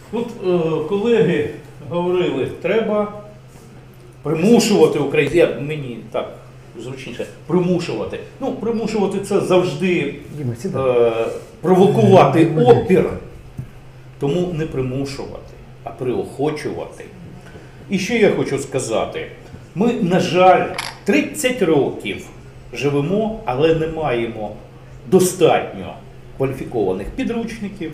От колеги говорили, треба примушувати українців, мені так зручніше, примушувати. Ну, примушувати це завжди провокувати опір, тому не примушувати, а приохочувати. І ще я хочу сказати, ми, на жаль, 30 років живемо, але не маємо достатньо кваліфікованих підручників,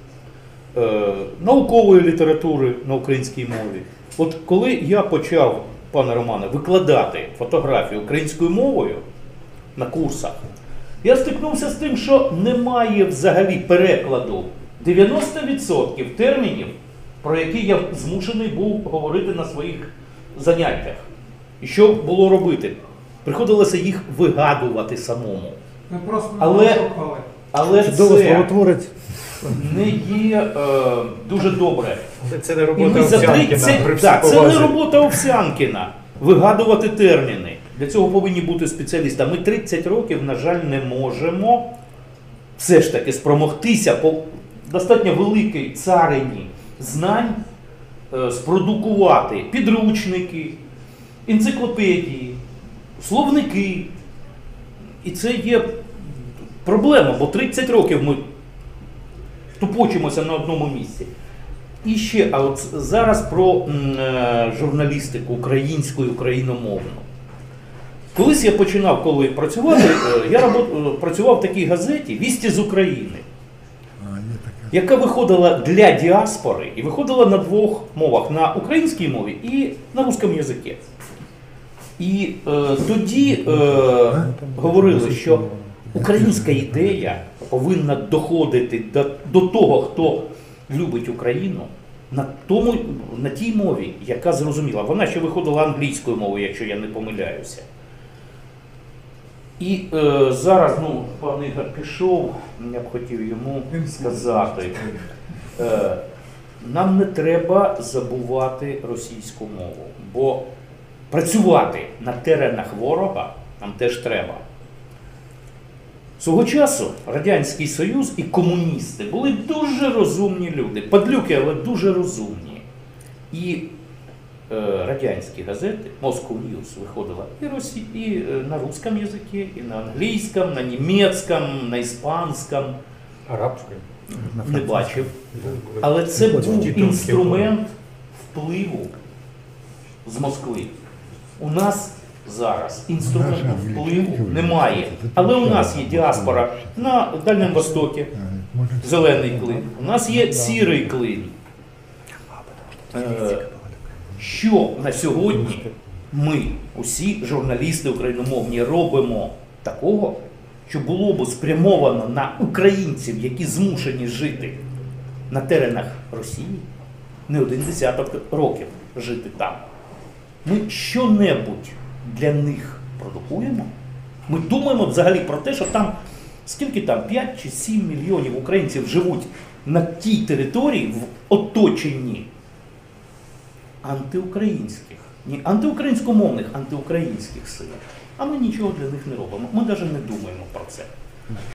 наукової літератури на українській мові. От коли я почав, пане Романе, викладати фотографію українською мовою на курсах, я стикнувся з тим, що немає взагалі перекладу 90% термінів, про які я змушений був говорити на своїх заняттях. І що було робити? Приходилося їх вигадувати самому. Ми просто але це не є дуже добре. Це не робота Овсянкіна. Це не робота Овсянкіна. Вигадувати терміни. Для цього повинні бути спеціалісти. Ми 30 років, на жаль, не можемо все ж таки спромогтися по достатньо великій царині знань спродукувати підручники, енциклопедії, словники. І це є проблема, бо 30 років ми тупочимося на одному місці. І ще, а от зараз про журналістику українську і україномовну. Колись я починав, коли працювати, я працював в такій газеті «Вісті з України», яка виходила для діаспори і виходила на двох мовах, на українській мові і на русскому язикі. І тоді говорили, що українська ідея повинна доходити до того, хто любить Україну, на тій мові, яка зрозуміла. Вона ще виходила англійською мовою, якщо я не помиляюся. І зараз, пан Ігор пішов, я б хотів йому сказати, нам не треба забувати російську мову, бо працювати на теренах ворога нам теж треба. Свого часу Радянський Союз і комуністи були дуже розумні люди, падлюки, але дуже розумні. І радянські газети, Moscow News виходила і на русском язикі, і на англійському, на німецькому, на іспанському. Арабською? Не бачив. Але це був інструмент впливу з Москви. У нас зараз інструменту впливу немає. Але у нас є діаспора на Дальньому Востокі, зелений клин. У нас є сірий клин. Що на сьогодні ми, усі журналісти україномовні, робимо такого, що було б спрямовано на українців, які змушені жити на теренах Росії, не один десяток років жити там. Ми що-небудь для них продукуємо? Ми думаємо взагалі про те, що там, скільки там, 5 чи 7 мільйонів українців живуть на тій території в оточенні антиукраїнських, не антиукраїнськомовних, антиукраїнських сил. А ми нічого для них не робимо. Ми навіть не думаємо про це.